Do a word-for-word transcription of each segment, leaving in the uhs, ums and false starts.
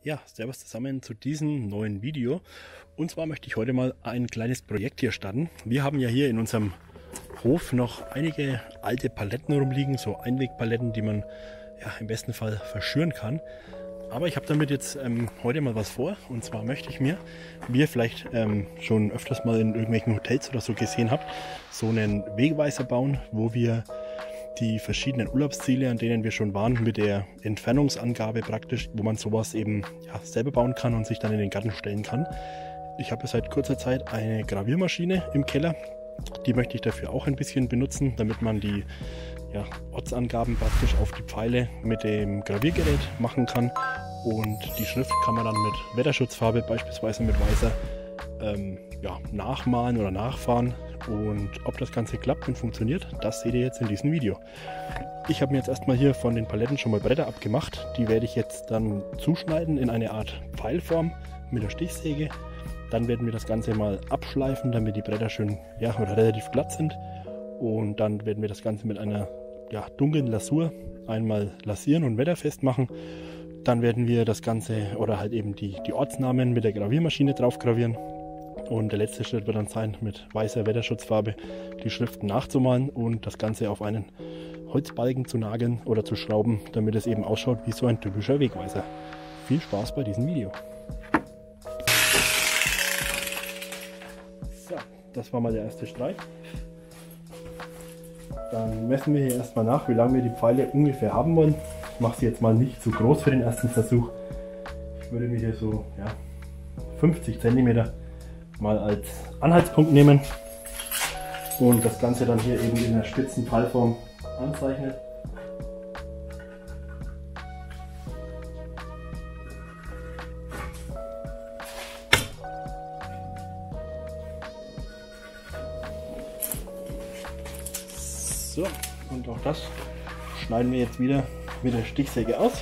Ja, servus zusammen zu diesem neuen Video. Und zwar möchte ich heute mal ein kleines Projekt hier starten. Wir haben ja hier in unserem Hof noch einige alte Paletten rumliegen, so Einwegpaletten, die man ja im besten Fall verschüren kann. Aber ich habe damit jetzt ähm, heute mal was vor. Und zwar möchte ich mir, wie ihr vielleicht ähm, schon öfters mal in irgendwelchen Hotels oder so gesehen habt, so einen Wegweiser bauen, wo wir die verschiedenen Urlaubsziele, an denen wir schon waren, mit der Entfernungsangabe praktisch, wo man sowas eben ja, selber bauen kann und sich dann in den Garten stellen kann. Ich habe seit kurzer Zeit eine Graviermaschine im Keller. Die möchte ich dafür auch ein bisschen benutzen, damit man die ja, Ortsangaben praktisch auf die Pfeile mit dem Graviergerät machen kann. Und die Schrift kann man dann mit Wetterschutzfarbe, beispielsweise mit weißer, ähm, ja, nachmalen oder nachfahren. Und ob das Ganze klappt und funktioniert, das seht ihr jetzt in diesem Video. Ich habe mir jetzt erstmal hier von den Paletten schon mal Bretter abgemacht. Die werde ich jetzt dann zuschneiden in eine Art Pfeilform mit der Stichsäge. Dann werden wir das Ganze mal abschleifen, damit die Bretter schön ja, oder relativ glatt sind. Und dann werden wir das Ganze mit einer ja, dunklen Lasur einmal lasieren und wetterfest machen. Dann werden wir das Ganze oder halt eben die, die Ortsnamen mit der Graviermaschine drauf gravieren. Und der letzte Schritt wird dann sein, mit weißer Wetterschutzfarbe die Schriften nachzumalen und das Ganze auf einen Holzbalken zu nageln oder zu schrauben, damit es eben ausschaut wie so ein typischer Wegweiser. Viel Spaß bei diesem Video. So, das war mal der erste Streich. Dann messen wir hier erstmal nach, wie lange wir die Pfeile ungefähr haben wollen. Ich mache sie jetzt mal nicht zu groß für den ersten Versuch. Ich würde mir hier so ja, fünfzig Zentimeter mal als Anhaltspunkt nehmen und das Ganze dann hier eben in der spitzen Pfeilform anzeichnen. So, und auch das schneiden wir jetzt wieder mit der Stichsäge aus.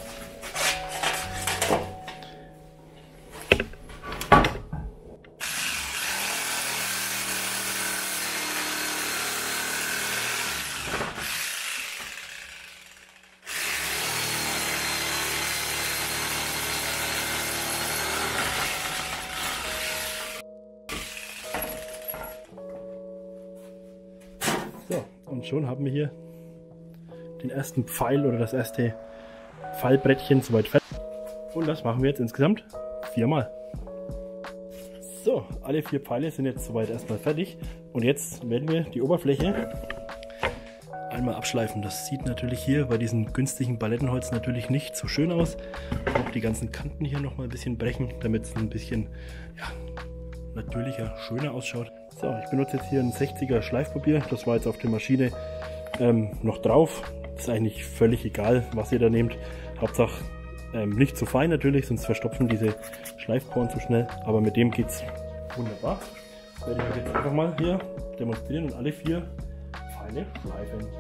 So, und schon haben wir hier den ersten Pfeil oder das erste Pfeilbrettchen soweit fertig. Und das machen wir jetzt insgesamt viermal. So, alle vier Pfeile sind jetzt soweit erstmal fertig. Und jetzt werden wir die Oberfläche einmal abschleifen. Das sieht natürlich hier bei diesem günstigen Palettenholz natürlich nicht so schön aus. Auch die ganzen Kanten hier nochmal ein bisschen brechen, damit es ein bisschen ja, natürlicher, schöner ausschaut. So, ich benutze jetzt hier ein sechziger Schleifpapier. Das war jetzt auf der Maschine ähm, noch drauf. Ist eigentlich völlig egal, was ihr da nehmt. Hauptsache ähm, nicht zu fein natürlich, sonst verstopfen diese Schleifporen zu schnell. Aber mit dem geht's wunderbar. Das werde ich euch jetzt einfach mal hier demonstrieren und alle vier Pfeile schleifen.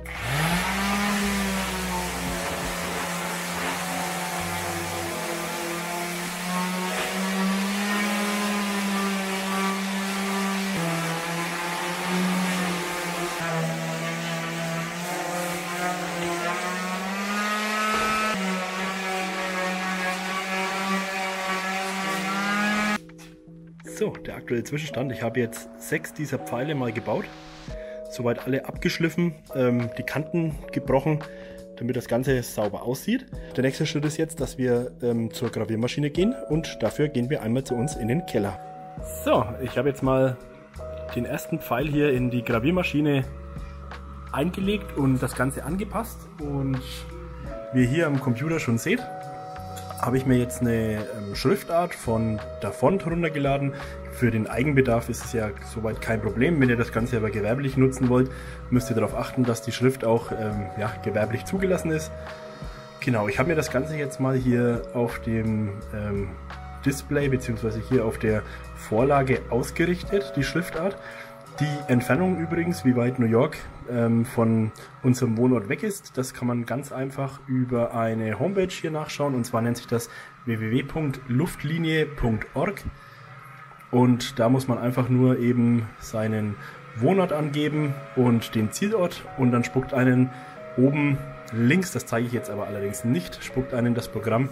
So, der aktuelle Zwischenstand. Ich habe jetzt sechs dieser Pfeile mal gebaut. Soweit alle abgeschliffen, ähm, die Kanten gebrochen, damit das Ganze sauber aussieht. Der nächste Schritt ist jetzt, dass wir ähm, zur Graviermaschine gehen und dafür gehen wir einmal zu uns in den Keller. So, ich habe jetzt mal den ersten Pfeil hier in die Graviermaschine eingelegt und das Ganze angepasst. Und wie ihr hier am Computer schon seht, habe ich mir jetzt eine ähm, Schriftart von der Font runtergeladen. Für den Eigenbedarf ist es ja soweit kein Problem. Wenn ihr das Ganze aber gewerblich nutzen wollt, müsst ihr darauf achten, dass die Schrift auch ähm, ja, gewerblich zugelassen ist. Genau, ich habe mir das Ganze jetzt mal hier auf dem ähm, Display bzw. hier auf der Vorlage ausgerichtet, die Schriftart. Die Entfernung übrigens, wie weit New York ähm, von unserem Wohnort weg ist, das kann man ganz einfach über eine Homepage hier nachschauen. Und zwar nennt sich das w w w punkt luftlinie punkt org. Und da muss man einfach nur eben seinen Wohnort angeben und den Zielort. Und dann spuckt einen oben links, das zeige ich jetzt aber allerdings nicht, spuckt einen das Programm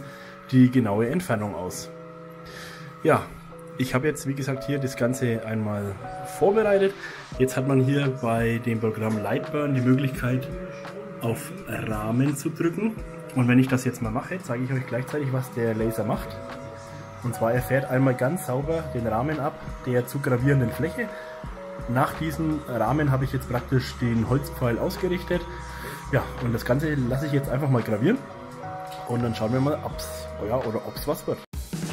die genaue Entfernung aus. Ja, ich habe jetzt wie gesagt hier das Ganze einmal vorbereitet. Jetzt hat man hier bei dem Programm Lightburn die Möglichkeit auf Rahmen zu drücken. Und wenn ich das jetzt mal mache, zeige ich euch gleichzeitig, was der Laser macht. Und zwar er fährt einmal ganz sauber den Rahmen ab der zu gravierenden Fläche. Nach diesem Rahmen habe ich jetzt praktisch den Holzpfeil ausgerichtet. Ja, und das Ganze lasse ich jetzt einfach mal gravieren. Und dann schauen wir mal, ob es ja, oder ob es was wird.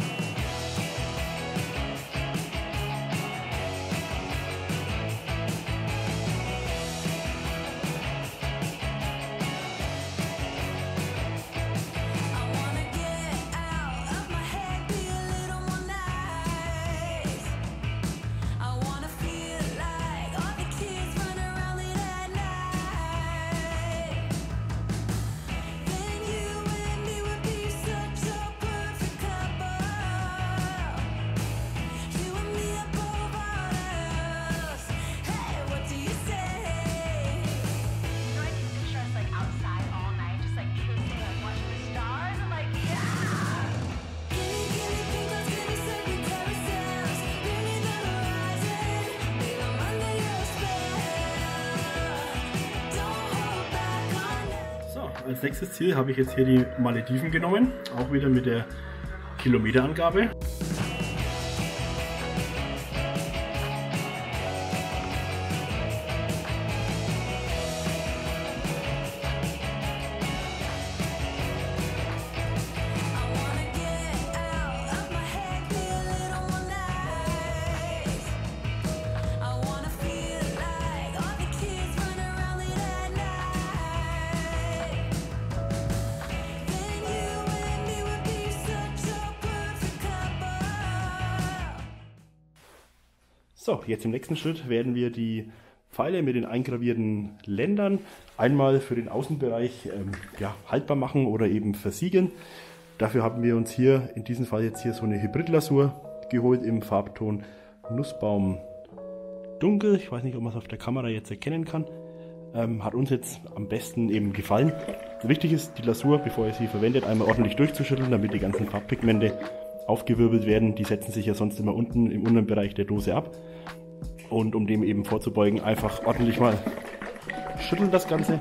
Als nächstes Ziel habe ich jetzt hier die Malediven genommen, auch wieder mit der Kilometerangabe. So, jetzt im nächsten Schritt werden wir die Pfeile mit den eingravierten Ländern einmal für den Außenbereich ähm, ja, haltbar machen oder eben versiegeln. Dafür haben wir uns hier in diesem Fall jetzt hier so eine Hybridlasur geholt im Farbton Nussbaum Dunkel. Ich weiß nicht, ob man es auf der Kamera jetzt erkennen kann. Ähm, hat uns jetzt am besten eben gefallen. Wichtig ist, die Lasur, bevor ihr sie verwendet, einmal ordentlich durchzuschütteln, damit die ganzen Farbpigmente aufgewirbelt werden. Die setzen sich ja sonst immer unten im unteren Bereich der Dose ab. Und um dem eben vorzubeugen, einfach ordentlich mal schütteln das Ganze.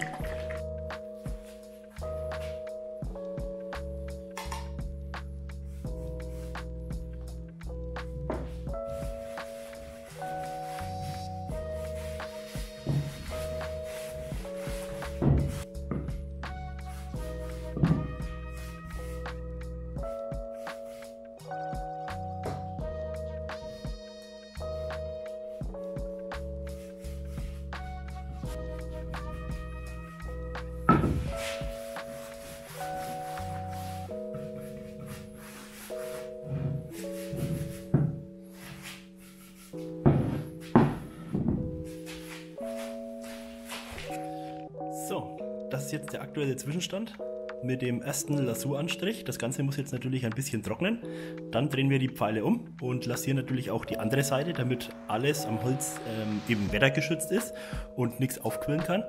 So, das ist jetzt der aktuelle Zwischenstand mit dem ersten Lasuranstrich. Das Ganze muss jetzt natürlich ein bisschen trocknen. Dann drehen wir die Pfeile um und lasieren natürlich auch die andere Seite, damit alles am Holz ähm, eben wettergeschützt ist und nichts aufquillen kann.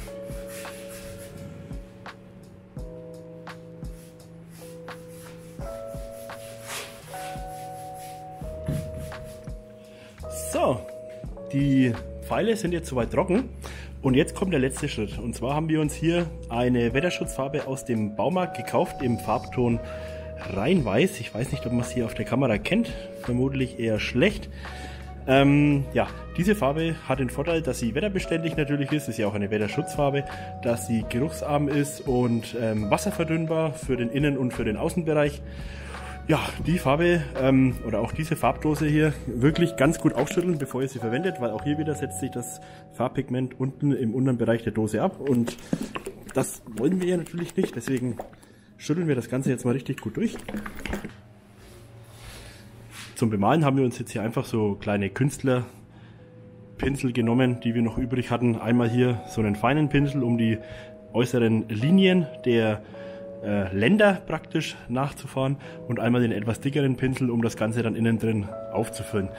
So, die Pfeile sind jetzt soweit trocken. Und jetzt kommt der letzte Schritt. Und zwar haben wir uns hier eine Wetterschutzfarbe aus dem Baumarkt gekauft im Farbton Rheinweiß. Ich weiß nicht, ob man es hier auf der Kamera kennt. Vermutlich eher schlecht. Ähm, ja, diese Farbe hat den Vorteil, dass sie wetterbeständig natürlich ist. Ist ja auch eine Wetterschutzfarbe. Dass sie geruchsarm ist und ähm, wasserverdünnbar für den Innen- und für den Außenbereich. Ja, die Farbe ähm, oder auch diese Farbdose hier wirklich ganz gut aufschütteln, bevor ihr sie verwendet, weil auch hier wieder setzt sich das Farbpigment unten im unteren Bereich der Dose ab und das wollen wir ja natürlich nicht, deswegen schütteln wir das Ganze jetzt mal richtig gut durch. Zum Bemalen haben wir uns jetzt hier einfach so kleine Künstlerpinsel genommen, die wir noch übrig hatten. Einmal hier so einen feinen Pinsel, um die äußeren Linien der Äh, Länder praktisch nachzufahren und einmal den etwas dickeren Pinsel, um das Ganze dann innen drin aufzufüllen.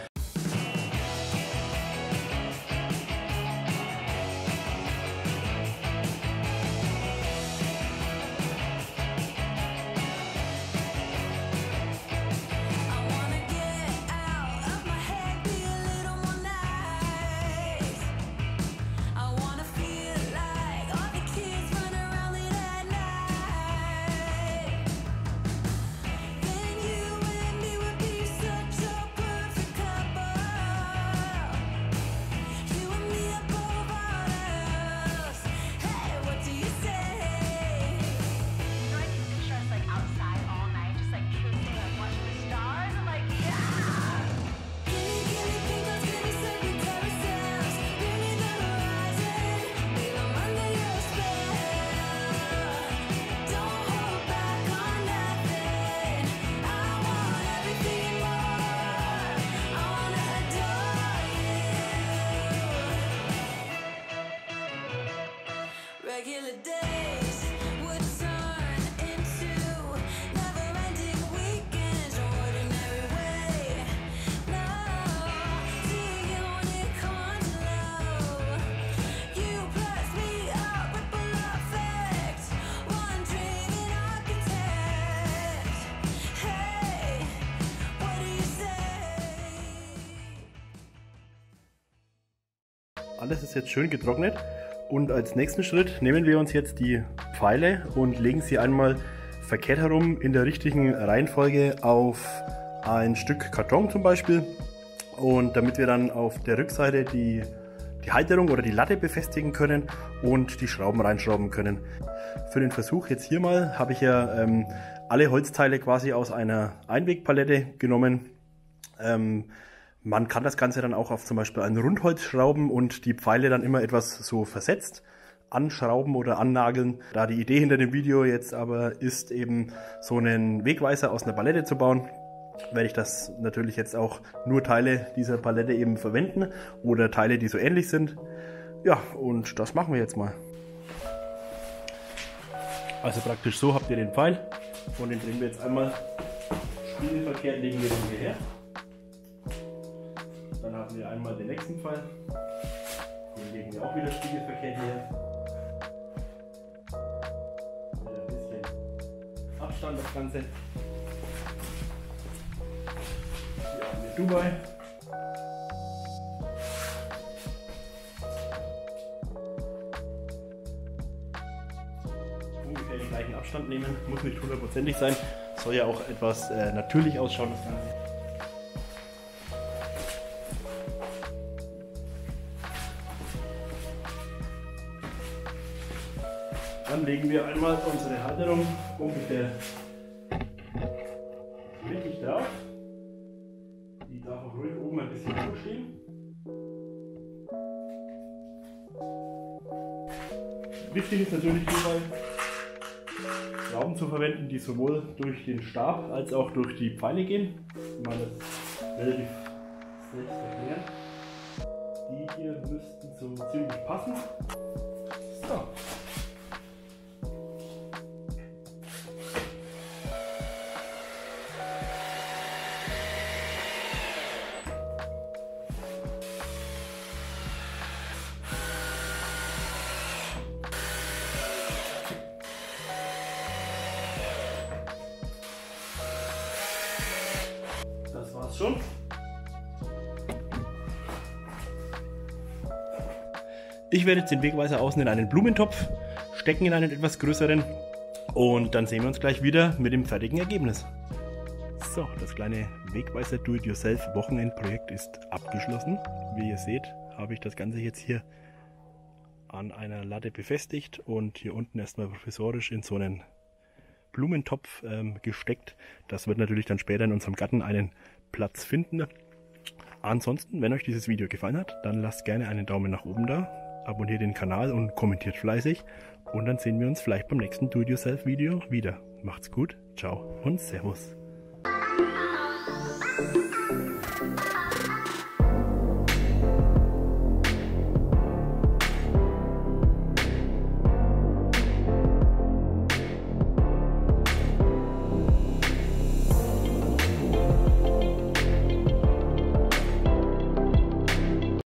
alles ist jetzt schön getrocknet. Und als nächsten Schritt nehmen wir uns jetzt die Pfeile und legen sie einmal verkehrt herum in der richtigen Reihenfolge auf ein Stück Karton zum Beispiel. Und damit wir dann auf der Rückseite die, die Halterung oder die Latte befestigen können und die Schrauben reinschrauben können. Für den Versuch jetzt hier mal habe ich ja ähm, alle Holzteile quasi aus einer Einwegpalette genommen. Ähm, Man kann das Ganze dann auch auf zum Beispiel ein Rundholz schrauben und die Pfeile dann immer etwas so versetzt anschrauben oder annageln. Da die Idee hinter dem Video jetzt aber ist, eben so einen Wegweiser aus einer Palette zu bauen, werde ich das natürlich jetzt auch nur Teile dieser Palette eben verwenden oder Teile, die so ähnlich sind. Ja, und das machen wir jetzt mal. Also praktisch so habt ihr den Pfeil und den drehen wir jetzt einmal spiegelverkehrt, legen wir den hierher. Dann haben wir einmal den nächsten Pfeil, den legen wir auch wieder spiegelverkehrt hier. Mit ein bisschen Abstand das Ganze. Hier haben wir Dubai. Ungefähr den gleichen Abstand nehmen, muss nicht hundertprozentig sein, soll ja auch etwas äh, natürlich ausschauen das Ganze. Dann legen wir einmal unsere Halterung ungefähr mittig drauf. Die darf auch ruhig oben ein bisschen hoch stehen. Wichtig ist natürlich hierbei, Schrauben zu verwenden, die sowohl durch den Stab als auch durch die Pfeile gehen. Mal das relativ selbst erklären. Die hier müssten so ziemlich passen. So. Das war's schon. Ich werde jetzt den Wegweiser außen in einen Blumentopf stecken, in einen etwas größeren, und dann sehen wir uns gleich wieder mit dem fertigen Ergebnis. So, das kleine Wegweiser Do-it-yourself Wochenendprojekt ist abgeschlossen. Wie ihr seht, habe ich das Ganze jetzt hier an einer Latte befestigt und hier unten erstmal provisorisch in so einen Blumentopf ähm, gesteckt. Das wird natürlich dann später in unserem Garten einen Platz finden. Ansonsten, wenn euch dieses Video gefallen hat, dann lasst gerne einen Daumen nach oben da, abonniert den Kanal und kommentiert fleißig. Und dann sehen wir uns vielleicht beim nächsten Do-it-yourself Video wieder. Macht's gut, ciao und servus.